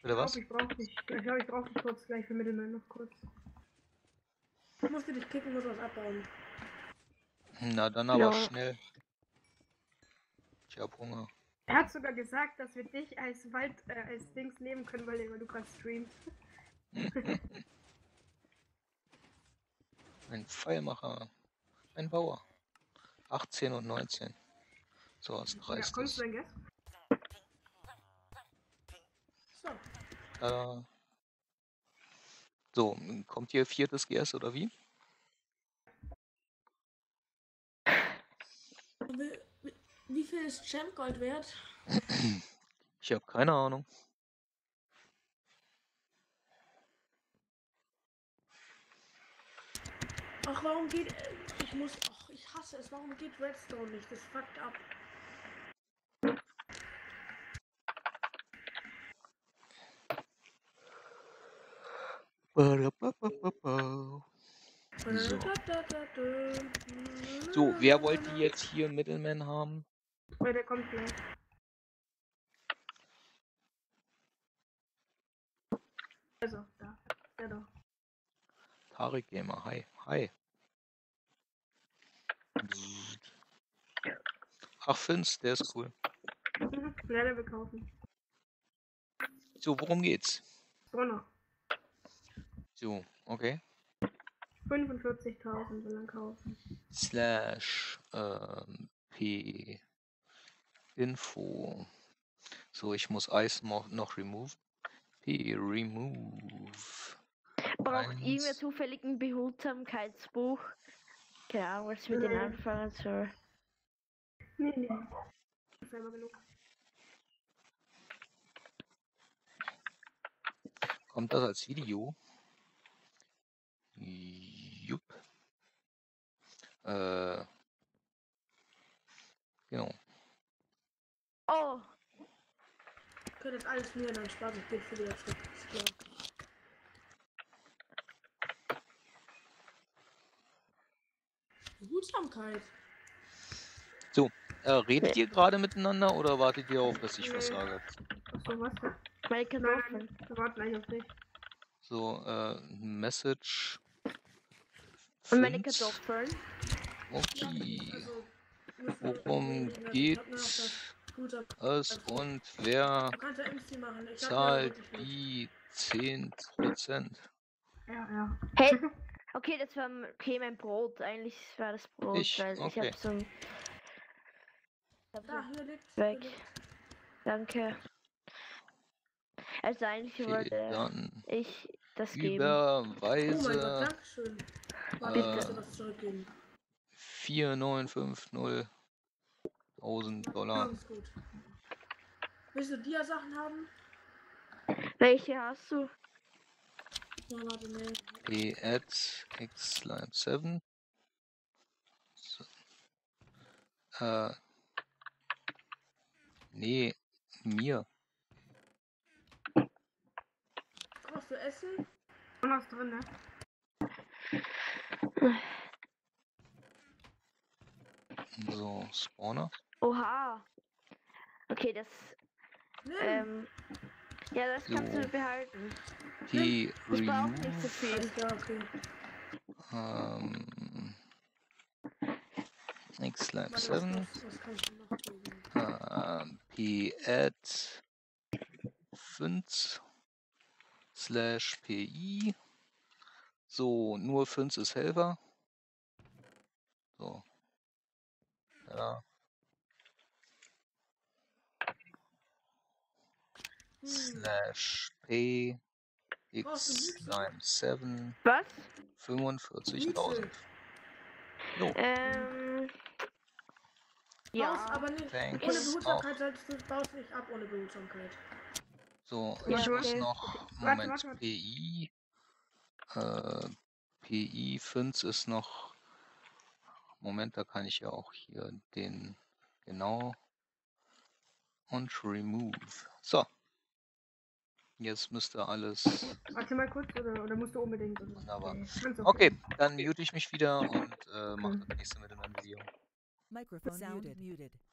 Oder was? Ich glaube, ich brauche dich kurz gleich für Mittelmeer noch kurz. Ich musste dich kicken, muss was abbauen. Na dann aber schnell. Ich hab Hunger. Er hat sogar gesagt, dass wir dich als als Dings nehmen können, weil du gerade streamst. Ein Pfeilmacher. Ein Bauer. 18 und 19. So, was reißt kommst das? du denn jetzt? So. So, kommt hier 4. GS oder wie? Wie viel ist Champ Gold wert? Ich habe keine Ahnung. Ach, warum geht... ich hasse es. Warum geht Redstone nicht? Das fuckt ab. So, wer wollte jetzt hier Middleman haben? Oh, der kommt gleich. Also, da. Der doch. Tarek Gamer, hi. Hi. Ach, Finz, der ist cool. Ja, der will kaufen. So, worum geht's? Donner. So, okay. 45.000 will er kaufen. Slash P Info. So, ich muss Eis noch remove. P remove. Braucht irgendwer zufällig ein Behutsamkeitsbuch? Keine Ahnung, was ich mit denen anfangen soll. Nee. Selber genug. Kommt das als Video? Jupp. Genau. Oh! Ich könnte jetzt alles mir dann Spaß, ich bin für die Schritt. Ist klar. Behutsamkeit. So, redet ihr gerade miteinander oder wartet ihr auf, dass ich was sage? Achso, was denn? Meine Kartoffeln. Wir warten eigentlich auf dich. So, Message. Und meine Kartoffeln. Okay. Worum geht es und wer zahlt die 10%? Ja. Hey! Okay, das war mein Brot. Eigentlich war das Brot, weil ich okay. hab so ein... Da, hier liegt's. Weg. Danke. Also eigentlich wollte ich das geben. Überweise. Oh mein Gott, Dankeschön. Bitte was zurückgeben. 4950.000 $. Ganz gut. Willst du Dia-Sachen haben? Welche hast du? Ja, warte, ne. P-Add X-Slime7. So. Nee, mir. Brauchst du Essen? Und was drin, ne? So, Spawner. Oha. Okay, das... ja, das kannst du behalten. Ich brauche nicht so viel. Ja, okay. X-Slime7. P-Add 5/PI. So, nur 5 ist Helfer. So. Ja. Slash P X-Slime7. Was? 45.000. So. Ja, aber nicht. Thanks. Ohne Behutsamkeit solltest du baust nicht ab ohne Behutsamkeit. So, Ja, ich muss okay. noch. Warte. Moment, PI. PI 5 ist noch. Moment, da kann ich ja auch hier den. Genau. Und remove. So. Jetzt müsste alles. Warte mal kurz, oder musst du unbedingt? Wunderbar. Okay, dann mute ich mich wieder und mache das nächste mit in einem Video. Microphone muted.